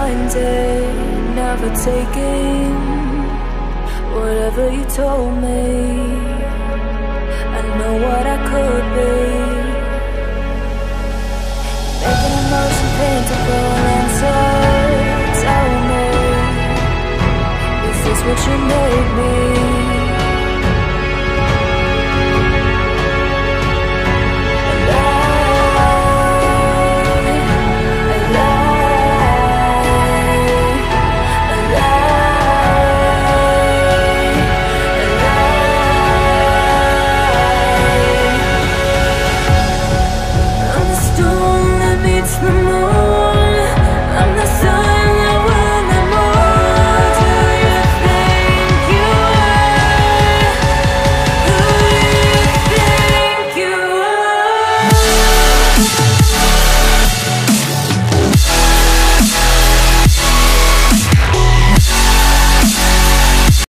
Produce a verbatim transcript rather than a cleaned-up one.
blinded, never taking whatever you told me. I know what I could be, making emotion paintable answer. Tell me, is this what you made me?